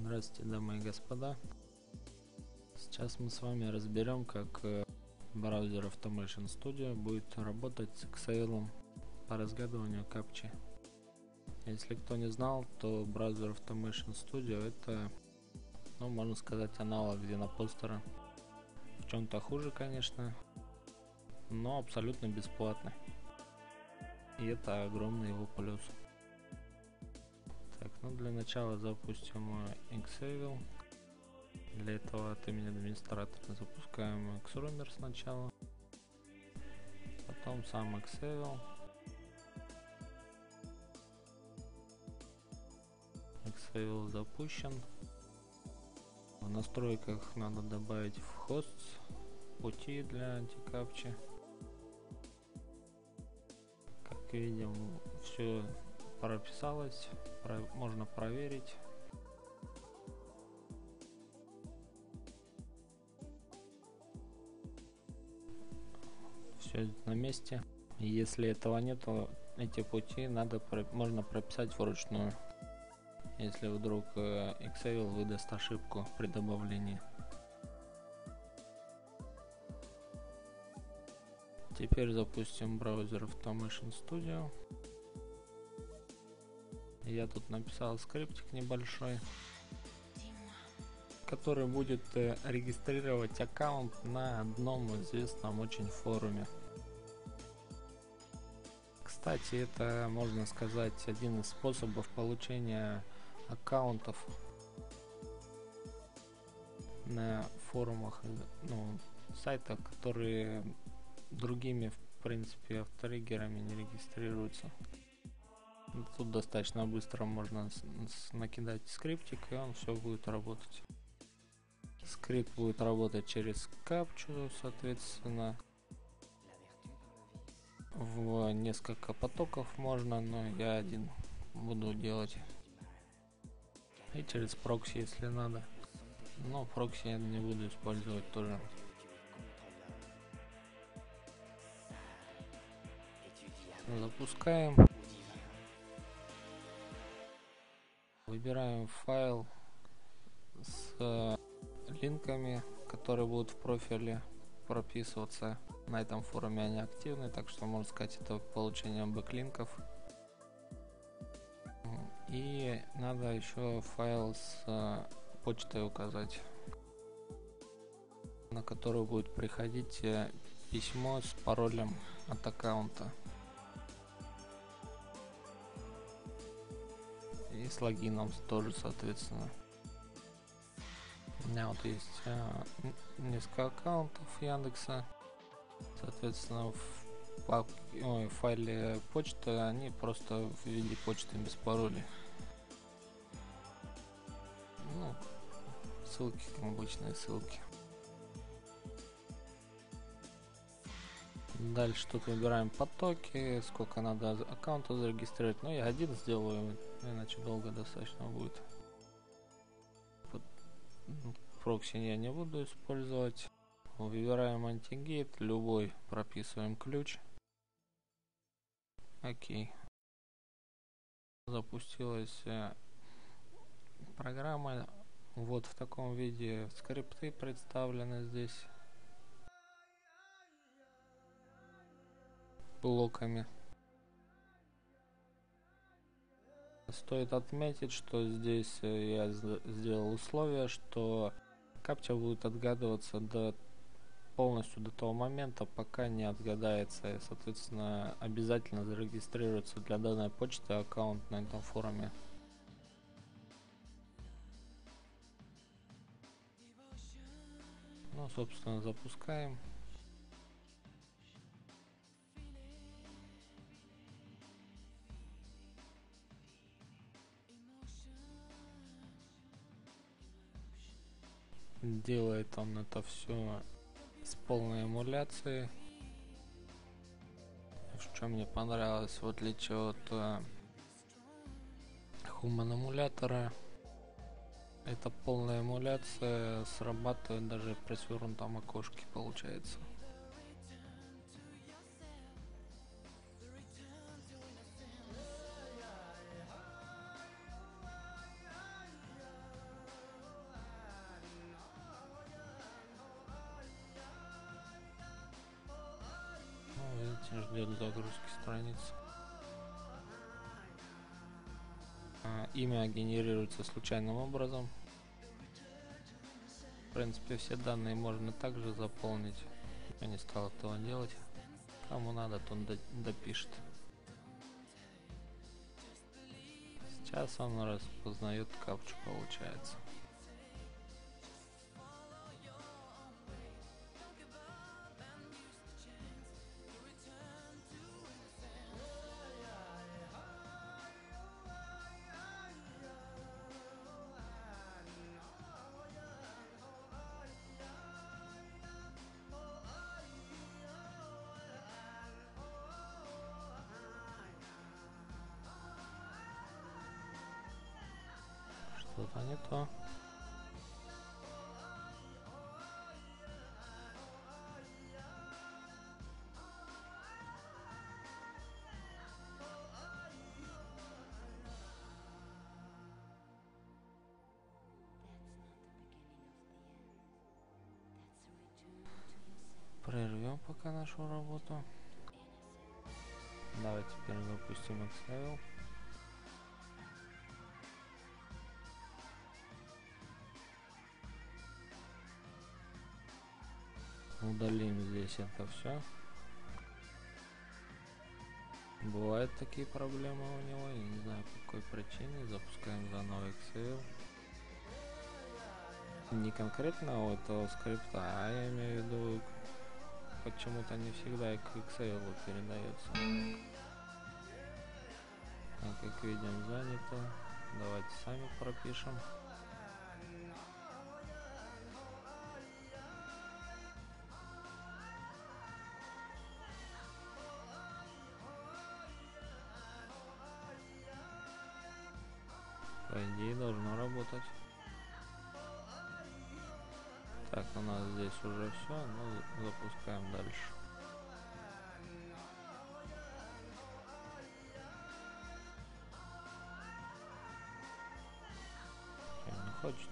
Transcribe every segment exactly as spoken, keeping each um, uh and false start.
Здравствуйте, дамы и господа. Сейчас мы с вами разберем, как браузер Automation Studio будет работать с Excel по разгадыванию капчи. Если кто не знал, то браузер Automation Studio это, ну, можно сказать, аналог Xenopostera. В чем-то хуже, конечно, но абсолютно бесплатный. И это огромный его плюс. Так, ну для начала запустим Excel. Для этого от имени администратора запускаем Xroomer сначала, потом сам Excel. Excel запущен. В настройках надо добавить в hosts пути для антикапчи. Как видим, все прописалось, про, можно проверить. Все на месте. Если этого нет, то эти пути надо можно прописать вручную, если вдруг Excel выдаст ошибку при добавлении. Теперь запустим браузер Automation Studio. Я тут написал скриптик небольшой, который будет регистрировать аккаунт на одном известном очень форуме. Кстати, это, можно сказать, один из способов получения аккаунтов на форумах, ну, сайтах, которые другими, в принципе, авториггерами не регистрируются. Тут достаточно быстро можно накидать скриптик, и он все будет работать. Скрипт будет работать через капчу, соответственно. В несколько потоков можно, но я один буду делать. И через прокси, если надо. Но прокси я не буду использовать тоже. Запускаем. Выбираем файл с линками, которые будут в профиле прописываться. На этом форуме они активны, так что можно сказать, это получение бэклинков. И надо еще файл с почтой указать, на который будет приходить письмо с паролем от аккаунта и с логином тоже, соответственно. У меня вот есть а, несколько аккаунтов Яндекса, соответственно, в, папке, ой, в файле почты они просто в виде почты без паролей. Ну, ссылки, обычные ссылки. Дальше тут выбираем потоки, сколько надо аккаунтов зарегистрировать. Но я один сделаю, иначе долго достаточно будет. Прокси я не буду использовать. Выбираем антигейт, любой, прописываем ключ. Окей. Запустилась программа. Вот в таком виде скрипты представлены здесь блоками. Стоит отметить, что здесь я сделал условие, что капча будет отгадываться до полностью до того момента, пока не отгадается, и, соответственно, обязательно зарегистрируется для данной почты аккаунт на этом форуме. Ну, собственно, запускаем. Делает он это все с полной эмуляцией. Что мне понравилось, в отличие от uh, Human эмулятора, эта полная эмуляция срабатывает даже при свернутом окошке, получается. ждет загрузки страницы. А, имя генерируется случайным образом. В принципе, все данные можно также заполнить. Я не стал этого делать. Кому надо, то он допишет. Сейчас он распознает капчу, получается. Что-то не то. Прервем пока нашу работу. Давай теперь запустим Excel. Удалим здесь это все. Бывают такие проблемы у него, я не знаю по какой причине. Запускаем заново Excel. Не конкретно у этого скрипта, а я имею в виду, почему-то не всегда к Excel передается. А как видим, занято. Давайте сами пропишем. По идее должно работать. Так, у нас здесь уже все, ну запускаем дальше. Не хочет.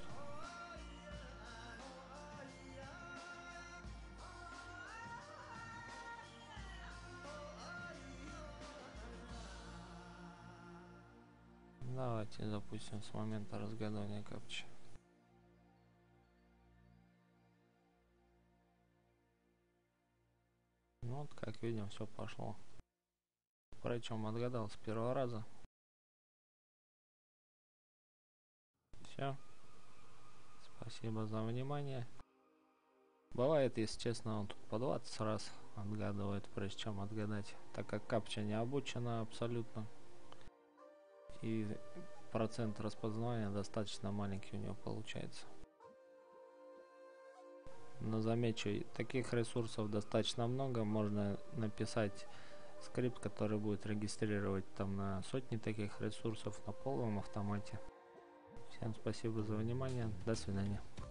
Давайте запустим с момента разгадывания капчи. Ну вот, как видим, все пошло. Причем отгадал с первого раза. Все. Спасибо за внимание. Бывает, если честно, он тут по двадцать раз отгадывает, прежде чем отгадать, так как капча не обучена абсолютно. И процент распознавания достаточно маленький у него получается. Но замечу, таких ресурсов достаточно много. Можно написать скрипт, который будет регистрировать там на сотни таких ресурсов на полном автомате. Всем спасибо за внимание. До свидания.